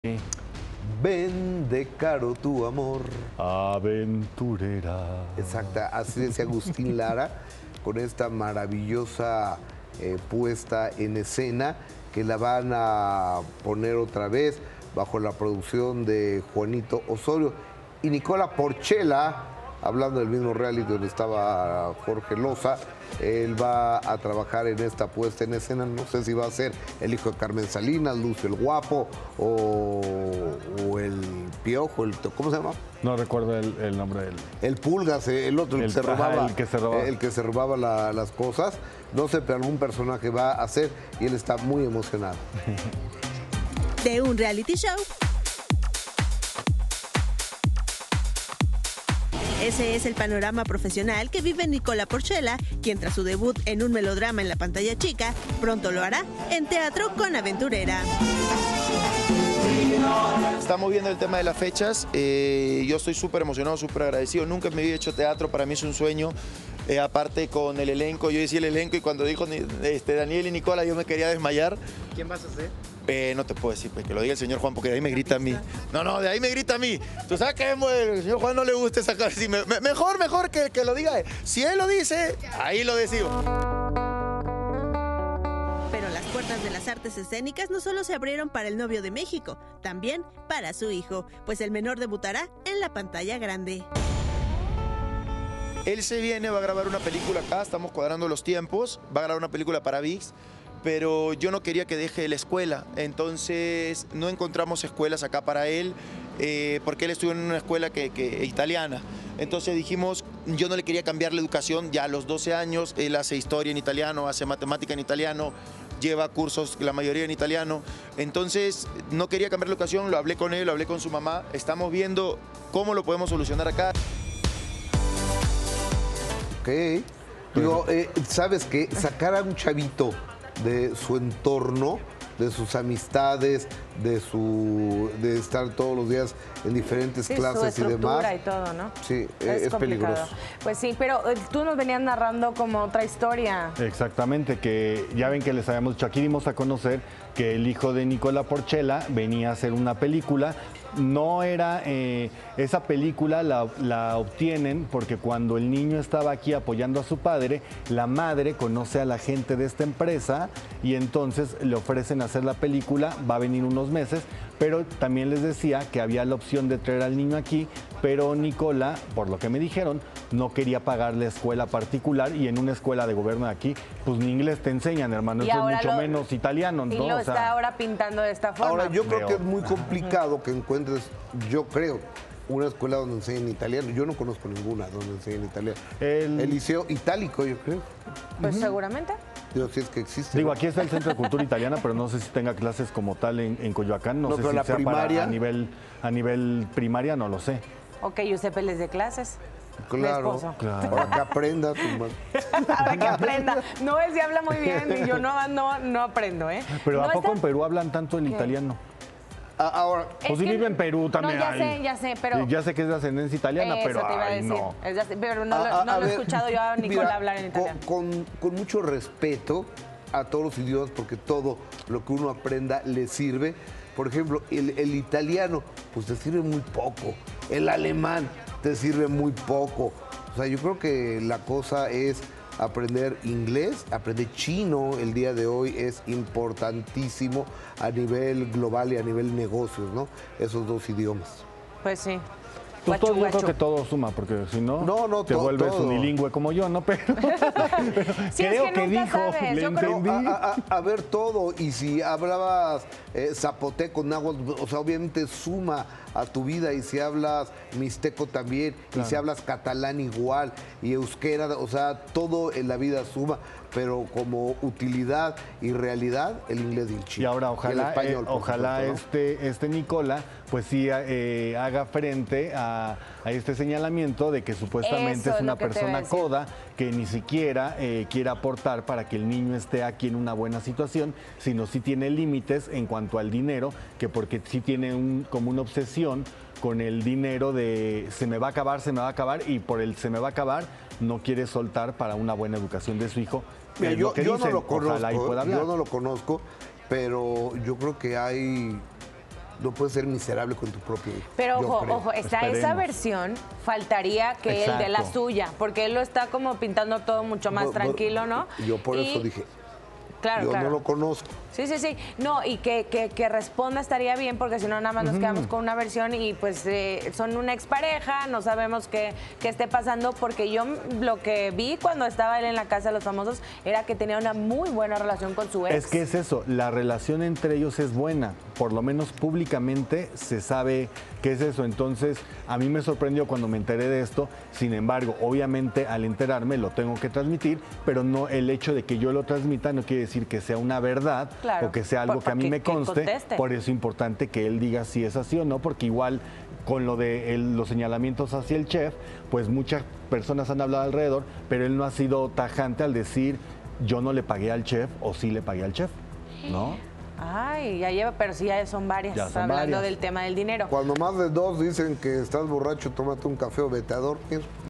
Sí. Vende caro tu amor. Aventurera. Exacta, así decía Agustín Lara, con esta maravillosa puesta en escena que la van a poner otra vez bajo la producción de Juanito Osorio. Y Nicola Porchela, hablando del mismo reality donde estaba Jorge Loza, él va a trabajar en esta puesta en escena. No sé si va a ser el hijo de Carmen Salinas, Lucio el Guapo o el Piojo, ¿cómo se llama? No recuerdo el nombre de él. El Pulgas, el otro, el que se robaba, el que se robaba las cosas. No sé, pero algún personaje va a hacer y él está muy emocionado. De un reality show. Ese es el panorama profesional que vive Nicola Porchela, quien tras su debut en un melodrama en la pantalla chica, pronto lo hará en teatro con Aventurera. Estamos viendo el tema de las fechas. Yo estoy súper emocionado, súper agradecido. Nunca me había hecho teatro, para mí es un sueño. Aparte con el elenco, yo decía el elenco y cuando dijo Daniel y Nicola yo me quería desmayar. ¿Quién vas a ser? No te puedo decir, pues, que lo diga el señor Juan, porque de ahí me grita a mí. No, de ahí me grita a mí. Tú sabes que el señor Juan no le gusta esa cosa. Mejor que lo diga él. Si él lo dice, ahí lo decido. Pero las puertas de las artes escénicas no solo se abrieron para el novio de México, también para su hijo, pues el menor debutará en la pantalla grande. Él se viene, va a grabar una película acá, estamos cuadrando los tiempos, va a grabar una película para ViX, pero yo no quería que deje la escuela, entonces no encontramos escuelas acá para él, porque él estuvo en una escuela italiana. Entonces dijimos, yo no le quería cambiar la educación, ya a los 12 años, él hace historia en italiano, hace matemática en italiano, lleva cursos, la mayoría en italiano, entonces no quería cambiar la educación, lo hablé con él, lo hablé con su mamá, estamos viendo cómo lo podemos solucionar acá. Ok. Digo, ¿sabes qué? Sacar a un chavito de su entorno, de sus amistades, de estar todos los días en diferentes clases y demás. Y todo, ¿no? Sí, es peligroso. Pues sí, pero tú nos venías narrando como otra historia. Exactamente, que ya ven que les habíamos dicho, aquí dimos a conocer que el hijo de Nicola Porchela venía a hacer una película. No era, esa película la obtienen porque cuando el niño estaba aquí apoyando a su padre, la madre conoce a la gente de esta empresa y entonces le ofrecen hacer la película, va a venir unos meses, pero también les decía que había la opción de traer al niño aquí, pero Nicola, por lo que me dijeron, no quería pagarle escuela particular y en una escuela de gobierno de aquí, pues ni inglés te enseñan, hermano, eso es mucho menos italiano. Y lo está ahora pintando de esta forma. Ahora, yo creo que es muy complicado que encuentres, yo creo, una escuela donde enseñen italiano. Yo no conozco ninguna donde enseñen italiano. El Liceo Itálico, yo creo. Pues seguramente. Digo, si es que existe. Digo, aquí está el Centro de Cultura Italiana, pero no sé si tenga clases como tal en Coyoacán. No sé si la sea primaria. A nivel primaria, no lo sé. Ok, ¿y usted les de clases? Claro, ahora que aprenda. Ahora que aprenda. No, él sí habla muy bien y yo no aprendo, ¿eh? Pero no ¿a poco en Perú hablan tanto el italiano? Ahora, pues si vive en Perú también. No, ya sé, pero... Ya sé que es de ascendencia italiana, eso pero te iba a decir. no. Pero no lo he escuchado yo a Nicola hablar en italiano. Con mucho respeto a todos los idiomas, porque todo lo que uno aprenda le sirve. Por ejemplo, el italiano, pues te sirve muy poco. El alemán te sirve muy poco. O sea, yo creo que la cosa es aprender inglés, aprender chino el día de hoy es importantísimo a nivel global y a nivel negocios, ¿no? Esos dos idiomas. Pues sí. Pues yo creo que todo suma, porque si no, te vuelves unilingüe como yo, ¿no? Pero sí, creo que dijo, sabes, le entendí. A ver todo, y si hablabas zapoteco, náhuatl, o sea, obviamente suma a tu vida, y si hablas mixteco también, claro. Y si hablas catalán igual, y euskera, o sea, todo en la vida suma, pero como utilidad y realidad, el inglés y el chino. Y ahora ojalá, ojalá este Nicola pues sí haga frente a este señalamiento de que supuestamente es una persona coda que ni siquiera quiere aportar para que el niño esté aquí en una buena situación, sino sí tiene límites en cuanto al dinero, que porque sí tiene como una obsesión con el dinero de se me va a acabar, y por el se me va a acabar no quiere soltar para una buena educación de su hijo. Mira, yo no lo conozco, yo no lo conozco, pero yo creo que hay no puedes ser miserable con tu propio hijo. Pero yo ojo, creo. ojo, está esa Esperemos. versión, faltaría que él dé la Exacto. suya, porque él lo está como pintando todo mucho más tranquilo, ¿no? Yo por eso Y- dije, Claro, yo claro. no lo conozco. Sí, sí, sí. No, y que responda estaría bien, porque si no, nada más nos quedamos con una versión y pues son una expareja, no sabemos qué esté pasando, porque yo lo que vi cuando estaba él en la casa de los famosos era que tenía una muy buena relación con su ex. Es que es eso, la relación entre ellos es buena, por lo menos públicamente se sabe qué es eso. Entonces, a mí me sorprendió cuando me enteré de esto, sin embargo, obviamente al enterarme lo tengo que transmitir, pero no el hecho de que yo lo transmita no quiere decir que sea una verdad Claro, o que sea algo que a mí me que conste. conteste. Por eso es importante que él diga si es así o no, porque igual con lo de los señalamientos hacia el chef, pues muchas personas han hablado alrededor, pero él no ha sido tajante al decir yo no le pagué al chef o sí le pagué al chef, ¿no? Ay, ya lleva, pero sí, ya son varias, Ya son hablando varias. del tema del dinero. Cuando más de dos dicen que estás borracho, tómate un café o vete a dormir.